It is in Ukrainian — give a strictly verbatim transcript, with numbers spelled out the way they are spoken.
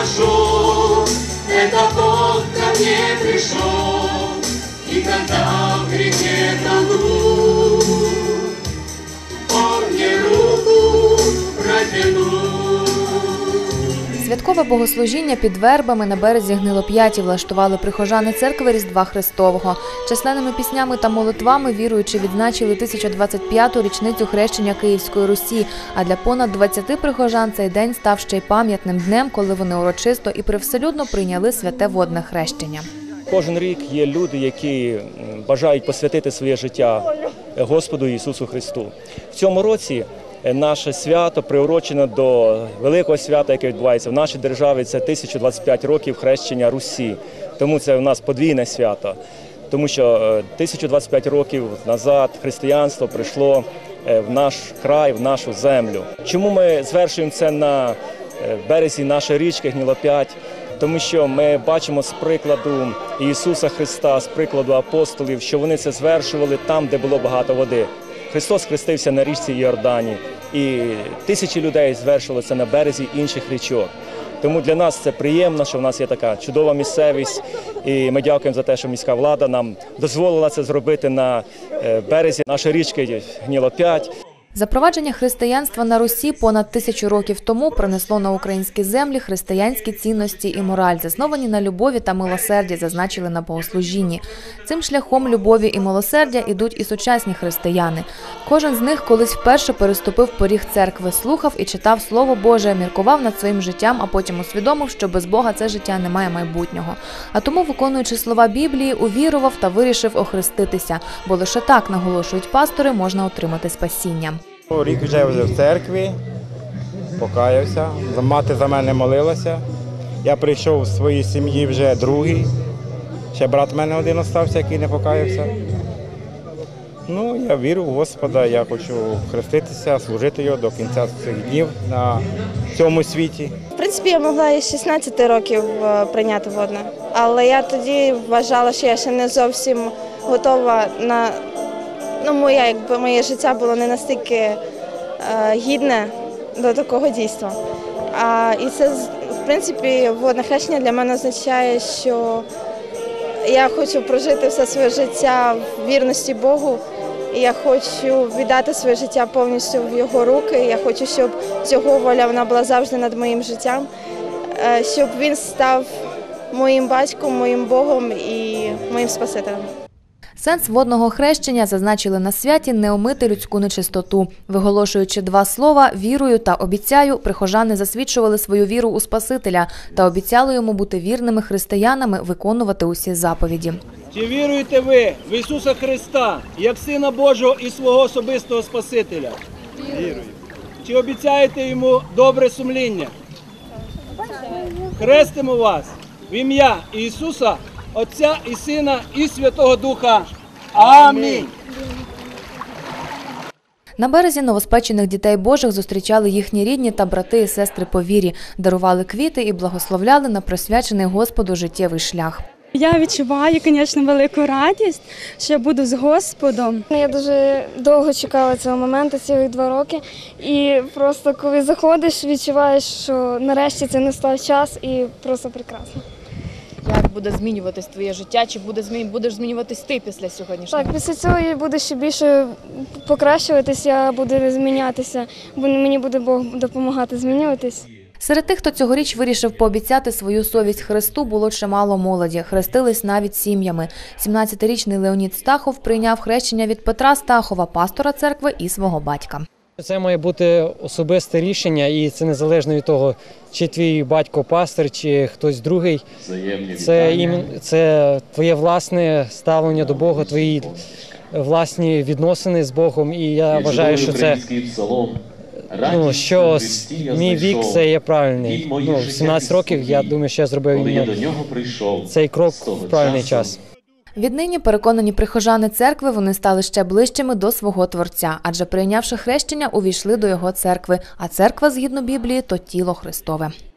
нашел, это тот ко мне пришел, и когда в грехе тону, он мне руку протянул. Святкове богослужіння під вербами на березі Гнилоп'яті влаштували прихожани церкви Різдва Христового. Численними піснями та молитвами віруючі відзначили тисячу двадцять п'яту річницю хрещення Київської Русі, а для понад двадцяти прихожан цей день став ще й пам'ятним днем, коли вони урочисто і привселюдно прийняли святе водне хрещення. Кожен рік є люди, які бажають посвятити своє життя Господу Ісусу Христу. В цьому році наше свято приурочено до великого свята, яке відбувається в нашій державі. Це тисяча двадцять п'ять років хрещення Русі. Тому це у нас подвійне свято. Тому що тисяча двадцять п'ять років назад християнство прийшло в наш край, в нашу землю. Чому ми звершуємо це на березі нашої річки Гнилоп'ять? Тому що ми бачимо з прикладу Ісуса Христа, з прикладу апостолів, що вони це звершували там, де було багато води. Христос хрестився на річці Йордані, і тисячі людей звершували це на березі інших річок. Тому для нас це приємно, що в нас є така чудова місцевість, і ми дякуємо за те, що міська влада нам дозволила це зробити на березі нашої річки Гнилоп'ять. Запровадження християнства на Русі понад тисячу років тому принесло на українські землі християнські цінності і мораль, засновані на любові та милосерді, зазначили на богослужінні. Цим шляхом любові і милосердя ідуть і сучасні християни. Кожен з них колись вперше переступив поріг церкви, слухав і читав Слово Боже, міркував над своїм життям, а потім усвідомив, що без Бога це життя не має майбутнього. А тому, виконуючи слова Біблії, увірував та вирішив охреститися, бо лише так, наголошують пастори, можна отримати спасіння. Рік вже в церкві, покаявся, мати за мене молилася. Я прийшов в своїй сім'ї вже другий, ще брат в мене один залишився, який не покаявся. Ну, я вірю в Господа, я хочу хреститися, служити його до кінця цих днів на цьому світі. В принципі, я могла із шістнадцяти років прийняти водне, але я тоді вважала, що я ще не зовсім готова на... Ну, моє, якби, моє життя було не настільки е, гідне до такого дійства. А, і це, в принципі, водне хрещення для мене означає, що я хочу прожити все своє життя в вірності Богу. І я хочу віддати своє життя повністю в Його руки. Я хочу, щоб Його воля вона була завжди над моїм життям, е, щоб Він став моїм батьком, моїм Богом і моїм Спасителем. Сенс водного хрещення зазначили на святі не омити людську нечистоту. Виголошуючи два слова «вірую» та «обіцяю», прихожани засвідчували свою віру у Спасителя та обіцяли йому бути вірними християнами, виконувати усі заповіді. Чи віруєте ви в Ісуса Христа, як Сина Божого і свого особистого Спасителя? Вірую. Чи обіцяєте Йому добре сумління? Хрестимо вас в ім'я Ісуса, Отця і Сина, і Святого Духа. Амінь. На березі новоспечених дітей Божих зустрічали їхні рідні та брати і сестри по вірі, дарували квіти і благословляли на присвячений Господу життєвий шлях. Я відчуваю, звісно, велику радість, що я буду з Господом. Я дуже довго чекала цього моменту, цілих два роки. І просто коли заходиш, відчуваєш, що нарешті це настав час і просто прекрасно. Як буде змінюватись твоє життя, чи буде змін... будеш змінюватись ти після сьогоднішнього? Так, після цього я буду ще більше покращуватись, я буду змінятися, бо мені буде Бог допомагати змінюватись. Серед тих, хто цьогоріч вирішив пообіцяти свою совість Христу, було чимало молоді. Хрестились навіть сім'ями. сімнадцятирічний Леонід Стахов прийняв хрещення від Петра Стахова, пастора церкви, і свого батька. Це має бути особисте рішення, і це незалежно від того, чи твій батько пастор, чи хтось другий. Це, це твоє власне ставлення до Бога, твої власні відносини з Богом. І я вважаю, що це, ну, що мій вік це є правильний. Ну, в сімнадцять років, я думаю, що я зробив цей крок в правильний час. Віднині, переконані прихожани церкви, вони стали ще ближчими до свого Творця, адже прийнявши хрещення, увійшли до його церкви, а церква, згідно Біблії, то тіло Христове.